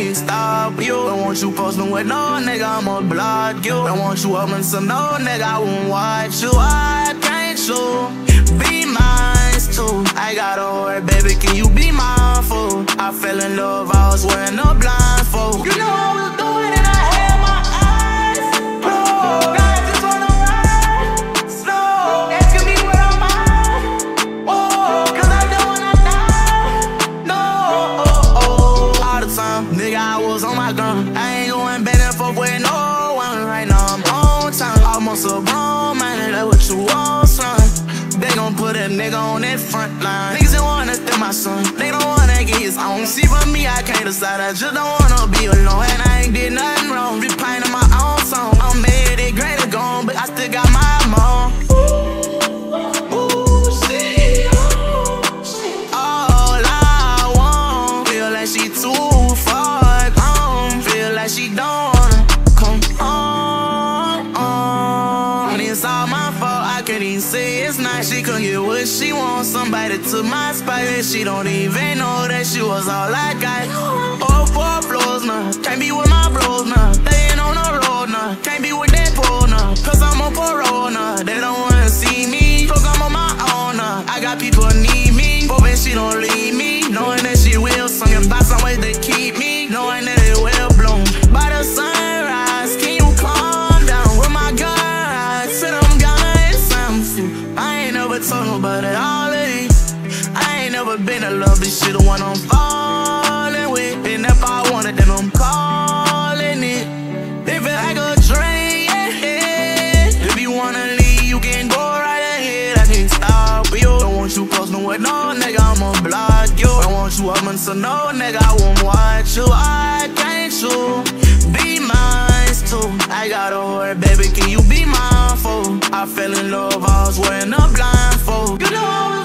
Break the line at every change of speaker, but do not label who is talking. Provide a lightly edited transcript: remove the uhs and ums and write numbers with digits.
can't stop you. Don't want you posting with no nigga, I'ma block you. Don't want you open to no nigga, I won't watch you. Why can't you be mine too? I got a word, baby, can you be my fool? I fell in love, I was wearing a blindfold. You know I was doing it, I had my eyes closed. Now I just wanna ride slow, asking me where I'm at. Oh, cause I know when I die, no. All the time, nigga, I was on my grind. I ain't going back and forth with no one. Right now I'm on time, almost a grown man. That's what you want, son. They gon' put a nigga on that front line. Niggas don't wanna steal my son, they don't wanna get his own. See, for me, I can't decide, I just don't wanna be alone. And I ain't did nothing wrong, be playing my own song. I'm mad, it great and gone, but I still got my mom. Ooh, shit. All I want, feel like she too far gone. Feel like she don't wanna come on. It's all my fault, I can't even say it's not. She couldn't get what she wants, somebody took my spot. And she don't even know that she was all I got. All 4 floors now, can't be with my bros now. They ain't on the road now, can't be with that pole now. Cause I'm on parole now, they don't wanna see me. Cause I'm on my own now, I got people need me. Hoping she don't leave me, knowing that she will. Singing about some ways they keep me, knowing that it will bloom. By the sunrise, can you calm down with my guys? Said I'm gonna hit something. I ain't never told nobody all of it. I ain't never been in love, this shit the one I'm falling with. And if I want it, then I'm calling it. They feel like a dream, yeah. If you wanna leave, you can go right ahead. I can't stop you. Don't want you posting with no nigga, I'ma block you. Don't want you up to no nigga, I won't watch you. I can't you be mine too? I got a word, baby, can you be my fool? I fell in love, I was wearing a blindfold. You know I was